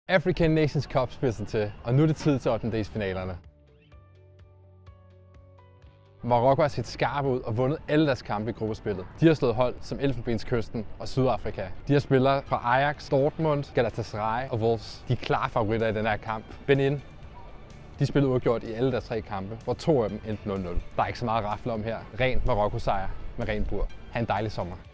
African Nations Cup spidser til, og nu er det tid til 8-dagesfinalerne. Marokko har set skarpe ud og vundet alle deres kampe i gruppespillet. De har slået hold som Elfenbenskysten og Sydafrika. De har spillere fra Ajax, Dortmund, Galatasaray og Wolves. De er klare favoritter i den her kamp. Benin. De spillede uafgjort i alle deres 3 kampe, hvor 2 af dem endte 0-0. Der er ikke så meget at rafle om her. Ren Marokko-sejr med ren bur. Ha' en dejlig sommer.